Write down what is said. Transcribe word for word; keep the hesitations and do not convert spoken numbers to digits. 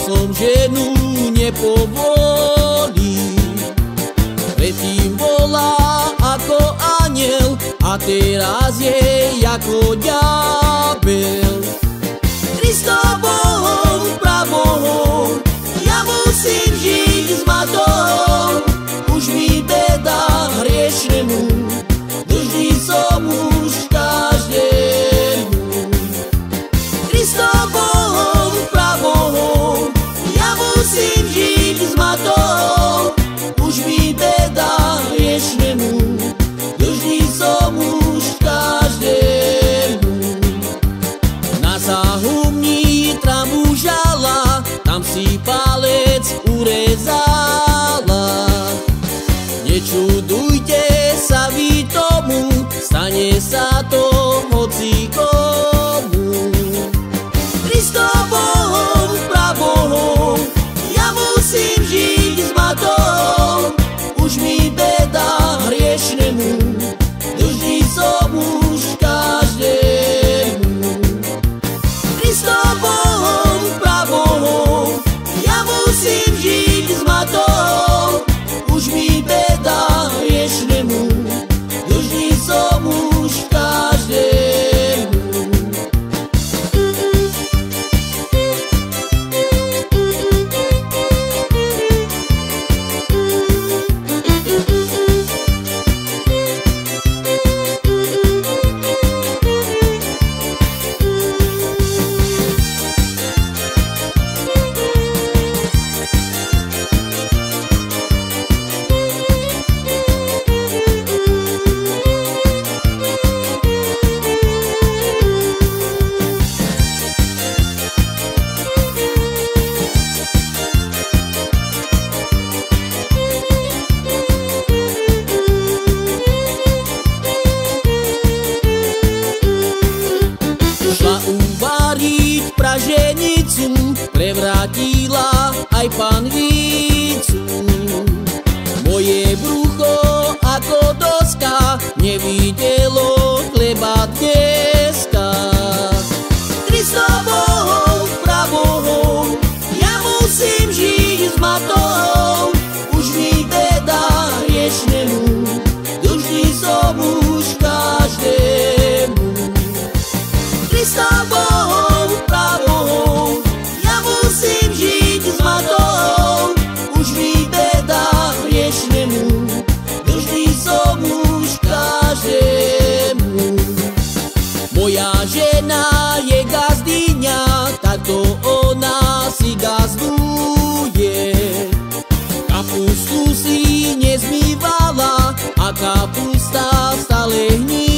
som ženu nepovolí. Predtým bola ako aniel a teraz je ako ďábel. Kristovou pravou ja musím žiť s matou, už mi beda hriešnemu, dlžný som už každému. Kristovou pravou ja musím žiť s matou, už mi beda hriešnemu, dlžný som už každému. Na záhumní tramu žala, tam si palec urezala. Nečudujte sa vy tomu, stane sa to hocikomu. Kristovou pravou ja musím žiť s matou, už mi beda hriešnemu, dlžný som už každému. Kristovou pravou ja musím žiť s matou, už mi beda hriešnemu, dlžný som už každému. Uvariť praženicu, prevrátila aj panvicu. Moje brucho ako doska nevidelo chleba dneska. Kristovou pravou ja musím žiť s matou, už mi beda hriešnemu, dlžný som už každému. Kristovou pravou ja musím žiť s matou, už mi beda hriešnemu, dlžný som už každému. Moja žena je gazdyňa, takto ona si gazduje. Kapustu si nezmývala a kapusta stále hníje.